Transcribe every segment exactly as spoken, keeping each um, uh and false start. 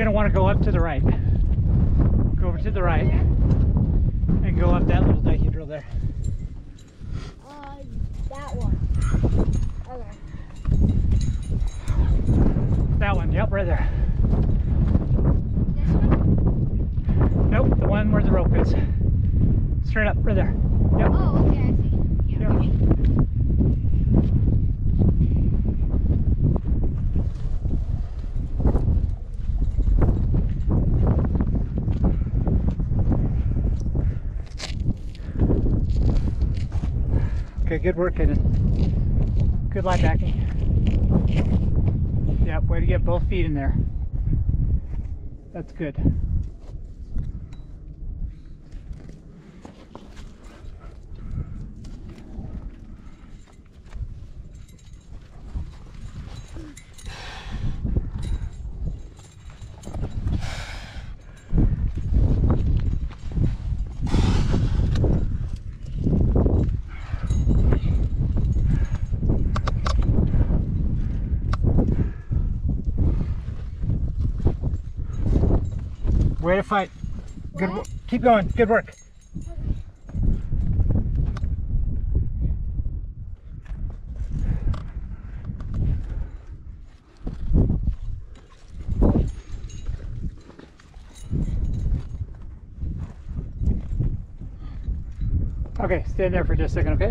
to want to go up to the right. Go over to the right and go up that little cathedral there. Uh, that one. Okay. That one, yep, right there. This one? Nope, the one where the rope is. Straight up, right there. Yep. Oh, okay, I see. Yeah, Yep. okay. Okay, good work, Hayden. Good lie backing. Yep, way to get both feet in there. That's good. Way to fight. Good work. Keep going. Good work. Okay, stand there for just a second, okay?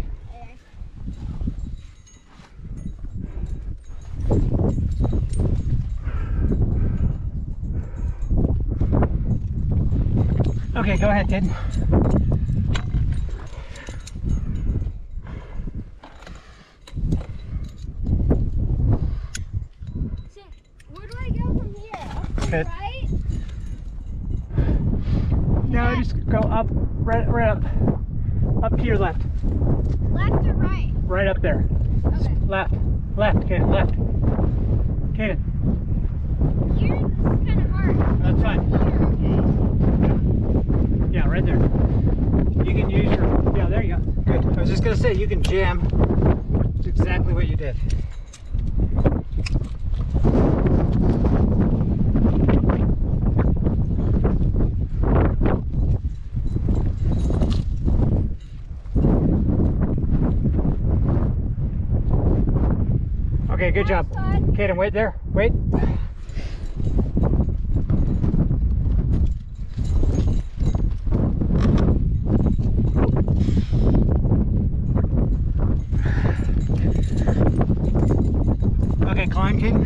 Okay, go ahead, Ted. So, where do I go from here? Up to the Good. right? No, just go up, right, right up, up to your left, Left or right? right up there. Okay. Left, left, Kaden, left. Kaden, Here, this is kind of hard. that's fine. Here, okay. Yeah, right there. You can use your, yeah, there you go. Good. I was just gonna say, you can jam. It's exactly what you did. Okay, good job. Kaden, wait there. Wait. Okay, climb, Kaden.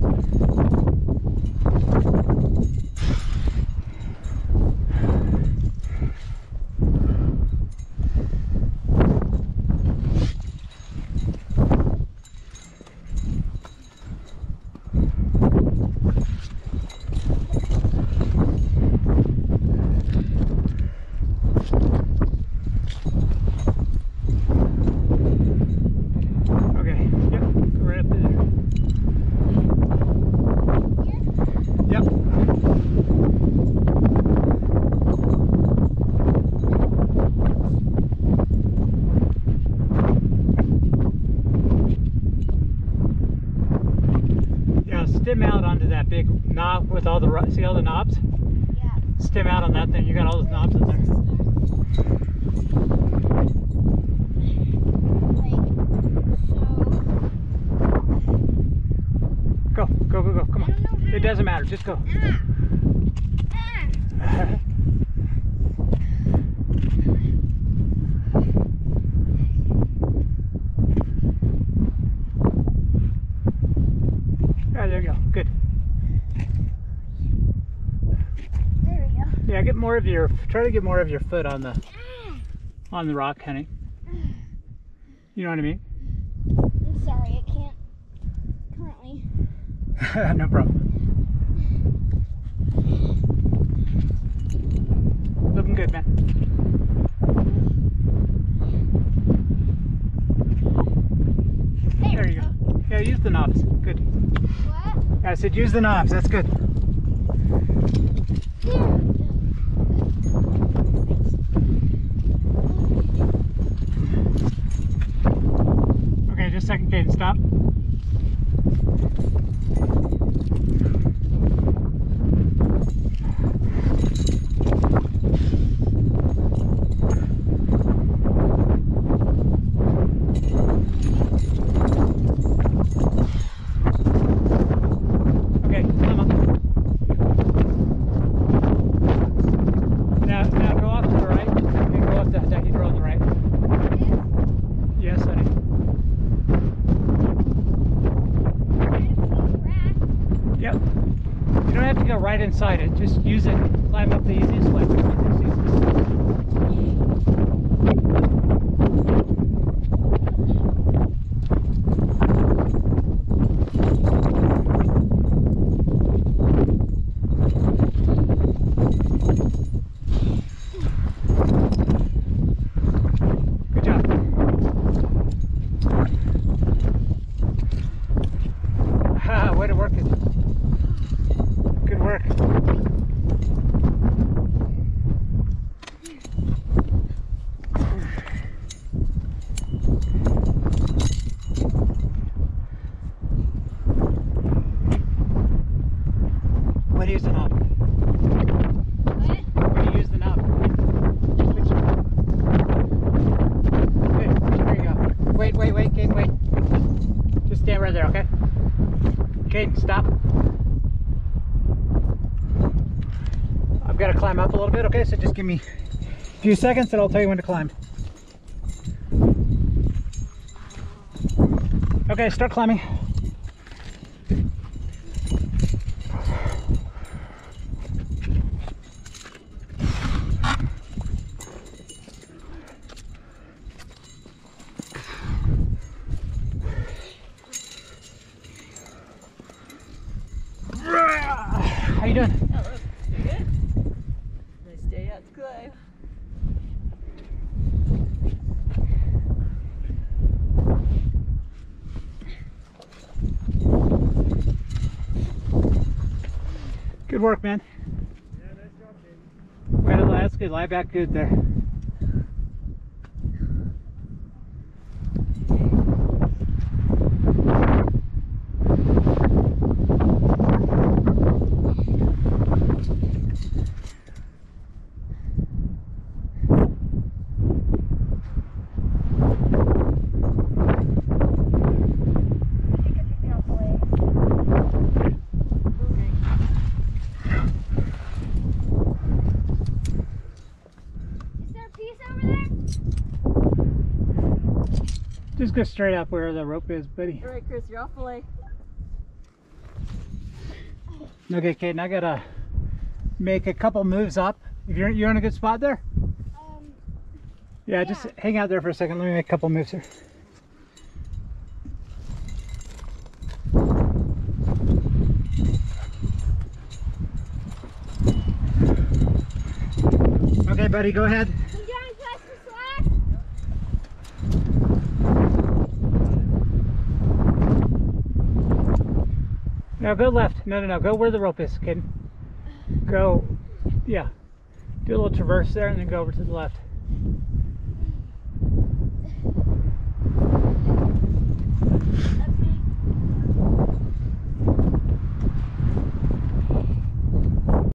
Stim out onto that big knob with all the, see all the knobs? Yeah. Stim out on that thing. You got all those knobs in there. Like, so. Go, go, go, go. Come I don't know on. how It to- doesn't matter. Just go. Ah. Ah. Yeah, there you go. Good. There we go. Yeah, get more of your, try to get more of your foot on the, on the rock, honey. You know what I mean? I'm sorry, I can't currently. No problem. Looking good, man. There, There you go. Yeah, use the knobs. Good. What? I said use the knobs. That's good. There. Okay, just a second, Kaden. Stop. Just use it. Climb up the easiest way. Good job. Ah, way to work it. Good work. Way to use the knob. What? Way to use the knob. Which- Good. There you go. Wait, wait, wait, Kate, wait. Just stand right there, okay? Kate, stop. I've got to climb up a little bit, okay? So just give me a few seconds and I'll tell you when to climb. Okay, start climbing. How you doing? Oh, look, you're good. Nice day out to climb. Good work, man. Yeah, nice job, James. Well, that's good. Lie back good there. Is there a piece over there? Just go straight up where the rope is, buddy. All right, Chris, you're off the lake. Okay, Kate, and I gotta make a couple moves up. If you're you're in a good spot there? Um, Yeah, just Yeah. hang out there for a second. Let me make a couple moves here. Okay, buddy, go ahead. come down past the slack. No, go left. No, no, no. Go where the rope is, kid. Go, yeah. Do a little traverse there and then go over to the left.